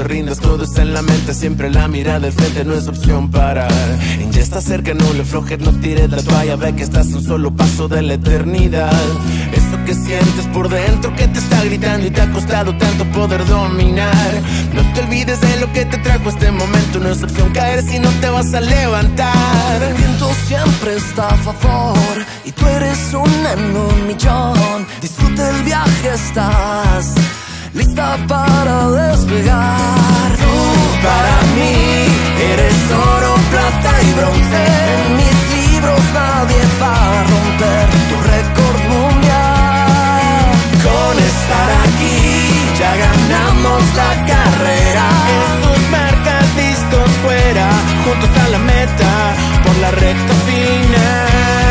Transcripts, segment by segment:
te rindas, todo está en la mente. Siempre la mirada del frente, no es opción parar. Ya está cerca, no le aflojes, no tires la toalla. Ve que estás a un solo paso de la eternidad. Eso que sientes por dentro que te está gritando y te ha costado tanto poder dominar. No te olvides de lo que te trajo este momento. No es opción caer si no te vas a levantar. El viento siempre está a favor y tú eres una en un millón. Disfruta el viaje, estás lista para despegar. Tú para mí eres oro, plata y bronce. En mis libros nadie va a romper tu récord mundial. Con estar aquí ya ganamos la carrera. En sus marcas listos fuera, juntos a la meta, por la recta final.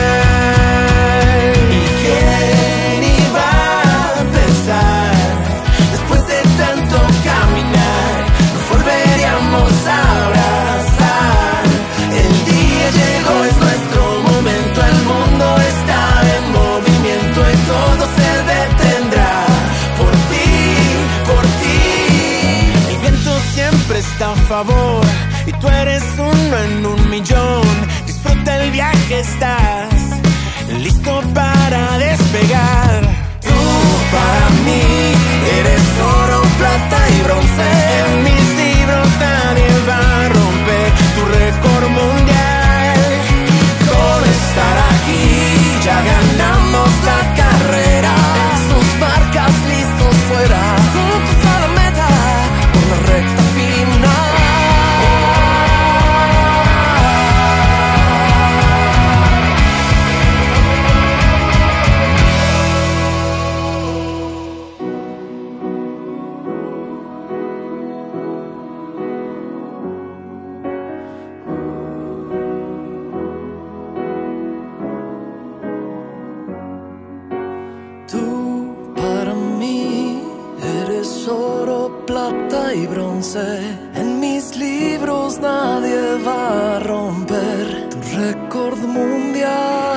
¿Y quién iba a pensar? Después de tanto caminar, nos volveríamos a abrazar. El día llegó, es nuestro momento. El mundo está en movimiento y todo se detendrá por ti, por ti. El viento siempre está a favor y tú eres uno en un millón. Disfruta el viaje, estás listo para despegar. Tú para mí eres oro, plata y bronce. En mis libros nadie va a romper tu récord mundial. Con estar aquí ya ganamos la carrera. En sus marcas listos fuera, juntos a la meta, por la recta final. Tú para mí eres oro, plata y bronce. En mis libros nadie va a romper tu récord mundial.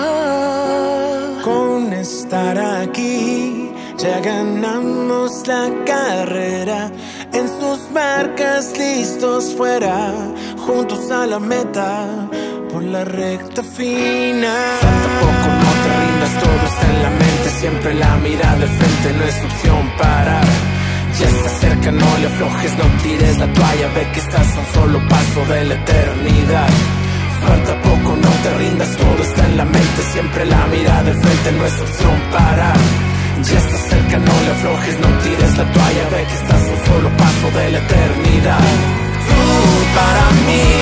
Con estar aquí ya ganamos la carrera. En sus marcas listos fuera, juntos a la meta, por la recta final. Falta poco, no te rindas, todo está en la mente. Siempre la mirada de frente, no es opción parar. Ya está cerca, no le aflojes, no tires la toalla. Ve que estás a un solo paso de la eternidad. Falta poco, no te rindas, todo está en la mente. Siempre la mirada de frente, no es opción parar. Ya está cerca, no le aflojes, no tires la toalla. Ve que estás a un solo paso de la eternidad. Tú para mí